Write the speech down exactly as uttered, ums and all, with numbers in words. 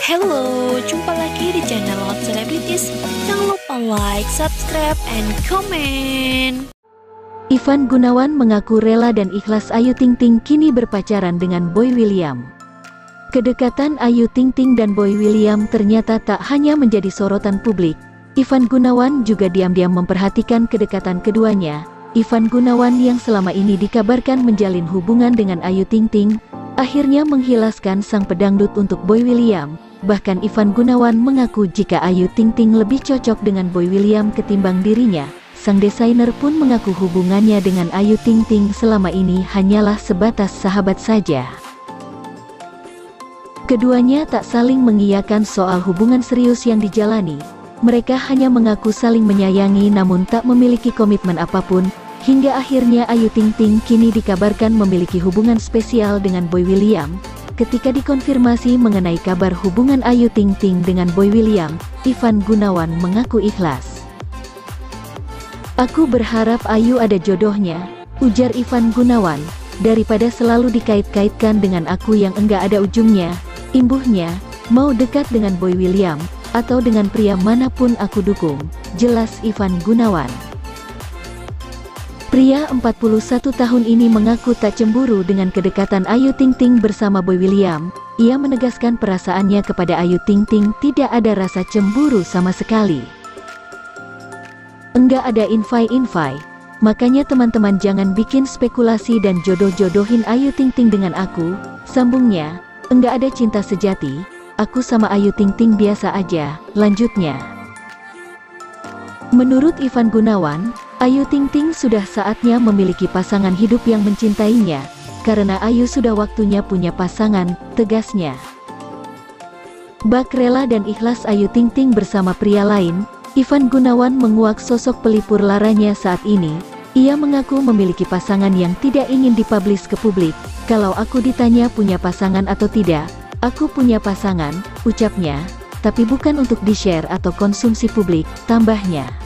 Halo, jumpa lagi di channel Hot Celebrities. Jangan lupa like, subscribe, and comment. Ivan Gunawan mengaku rela dan ikhlas Ayu Ting Ting kini berpacaran dengan Boy William. Kedekatan Ayu Ting Ting dan Boy William ternyata tak hanya menjadi sorotan publik. Ivan Gunawan juga diam-diam memperhatikan kedekatan keduanya. Ivan Gunawan yang selama ini dikabarkan menjalin hubungan dengan Ayu Ting Ting, akhirnya menghilaskan sang pedangdut untuk Boy William. Bahkan Ivan Gunawan mengaku jika Ayu Ting Ting lebih cocok dengan Boy William ketimbang dirinya. Sang desainer pun mengaku hubungannya dengan Ayu Ting Ting selama ini hanyalah sebatas sahabat saja. Keduanya tak saling mengiyakan soal hubungan serius yang dijalani. Mereka hanya mengaku saling menyayangi namun tak memiliki komitmen apapun. Hingga akhirnya Ayu Ting Ting kini dikabarkan memiliki hubungan spesial dengan Boy William. Ketika dikonfirmasi mengenai kabar hubungan Ayu Ting Ting dengan Boy William, Ivan Gunawan mengaku ikhlas. "Aku berharap Ayu ada jodohnya," ujar Ivan Gunawan, "daripada selalu dikait-kaitkan dengan aku yang enggak ada ujungnya. Imbuhnya, mau dekat dengan Boy William, atau dengan pria manapun aku dukung," jelas Ivan Gunawan. Pria empat puluh satu tahun ini mengaku tak cemburu dengan kedekatan Ayu Ting Ting bersama Boy William. Ia menegaskan perasaannya kepada Ayu Ting Ting tidak ada rasa cemburu sama sekali. "Enggak ada invai-invai, makanya teman-teman jangan bikin spekulasi dan jodoh-jodohin Ayu Ting Ting dengan aku," sambungnya. "Enggak ada cinta sejati, aku sama Ayu Ting Ting biasa aja," lanjutnya. Menurut Ivan Gunawan, Ayu Ting Ting sudah saatnya memiliki pasangan hidup yang mencintainya, karena Ayu sudah waktunya punya pasangan, tegasnya. Bak rela dan ikhlas Ayu Ting Ting bersama pria lain, Ivan Gunawan menguak sosok pelipur laranya saat ini. Ia mengaku memiliki pasangan yang tidak ingin dipublish ke publik. "Kalau aku ditanya punya pasangan atau tidak, aku punya pasangan," ucapnya, "tapi bukan untuk di-share atau konsumsi publik," tambahnya.